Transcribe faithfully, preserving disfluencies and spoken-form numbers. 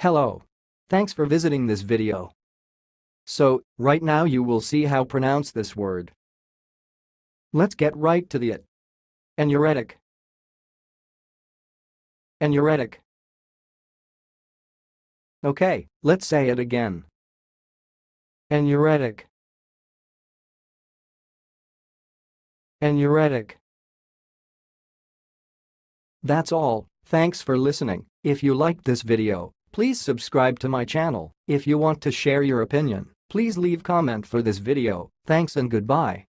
Hello. Thanks for visiting this video. So, right now you will see how pronounce this word. Let's get right to the it. Enuretic. Enuretic. Okay, let's say it again. Enuretic. Enuretic. That's all. Thanks for listening. If you liked this video, please subscribe to my channel. If you want to share your opinion, please leave comment for this video. Thanks and goodbye.